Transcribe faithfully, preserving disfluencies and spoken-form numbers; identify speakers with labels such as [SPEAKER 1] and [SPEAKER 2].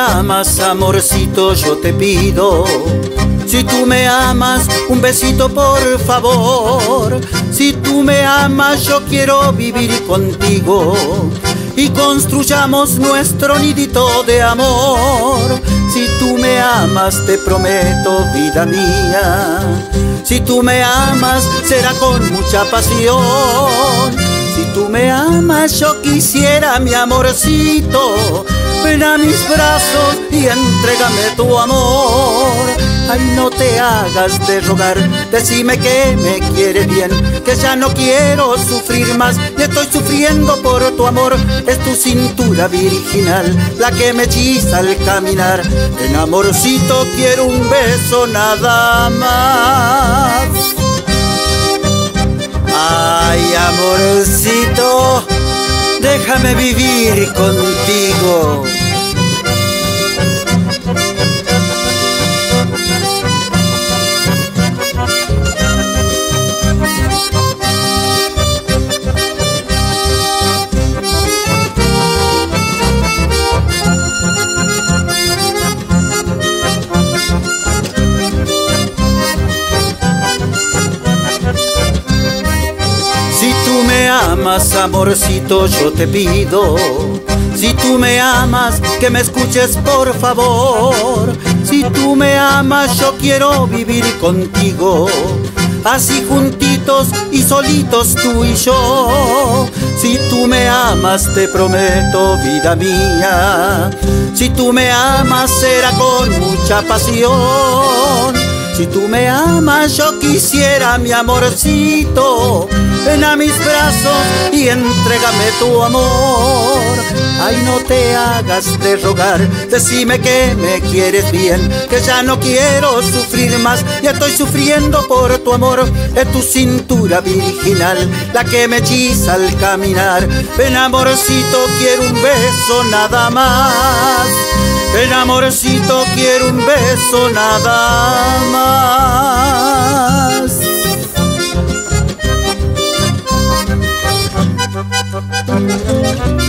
[SPEAKER 1] amas, amorcito, yo te pido. Si tú me amas, un besito por favor. Si tú me amas, yo quiero vivir contigo y construyamos nuestro nidito de amor. Si tú me amas, te prometo, vida mía. Si tú me amas, será con mucha pasión. Si tú me amas, yo quisiera, mi amorcito, ven a mis brazos y entrégame tu amor. Ay, no te hagas de rogar, decime que me quieres bien, que ya no quiero sufrir más y estoy sufriendo por tu amor. Es tu cintura virginal la que me hechiza al caminar. Ven, amorcito, quiero un beso nada más. Ay, amorcito, déjame vivir contigo. Si tú me amas, amorcito, yo te pido. Si tú me amas, que me escuches por favor. Si tú me amas, yo quiero vivir contigo, así juntitos y solitos tú y yo. Si tú me amas, te prometo, vida mía. Si tú me amas, será con mucha pasión. Si tú me amas, yo quisiera, mi amorcito, ven a mis brazos y entrégame tu amor. Ay, no te hagas de rogar, decime que me quieres bien, que ya no quiero sufrir más y estoy sufriendo por tu amor. Es tu cintura virginal la que me hechiza al caminar. Ven, amorcito, quiero un beso nada más. Ven, amorcito, quiero un beso nada más.